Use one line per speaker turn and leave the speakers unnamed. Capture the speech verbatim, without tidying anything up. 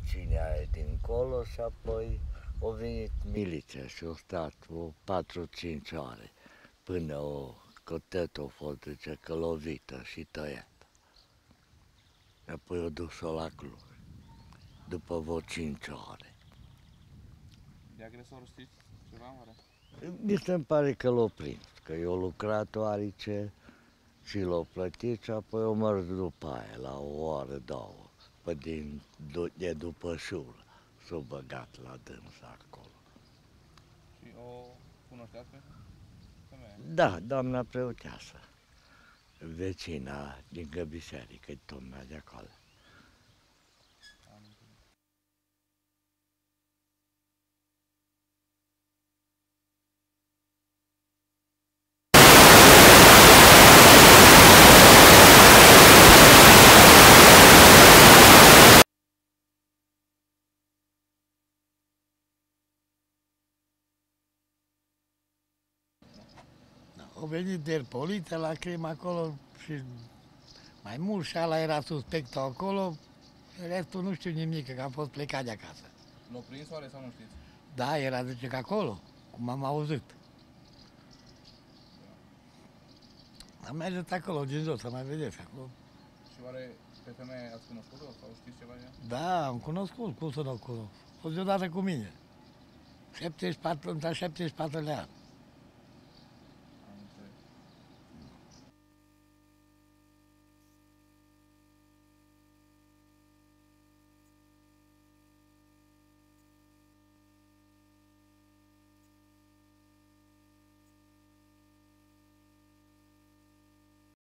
vecini aia dincolo și apoi au venit miliția și au stat o patru-cinci ore până o, că tot a fost, zice, că lovită și tăiată. Și apoi au dus-o la Cluj, după vreo cinci ore.
De agresor știți ceva, oare?
Mi se pare că l-au prins, că i-au lucrat oarice și l-au plătit și apoi au mers după aia, la o oră, două, pe din, de după șură, s-au băgat la dânsa acolo.
Și o cunoșteați pe femeie?
Da, doamna preoteasă, vecina din biserică, doamna de acolo.
Am înțeles.
Au venit de poliția la crim acolo și mai mult și ala era suspectul acolo, restul nu știu nimic, că a fost plecat de acasă.
L-au prins oare sau nu știți?
Da, era, zice, că acolo, cum am auzit. Am mers acolo, din jos, să mai vedeți acolo.
Și oare pe femeie ați cunoscut-o sau știți ceva de ea?
Da, am cunoscut, cum să nu cunosc. O zi odată cu mine. șaptezeci și patru, între șaptezeci și patru de ani.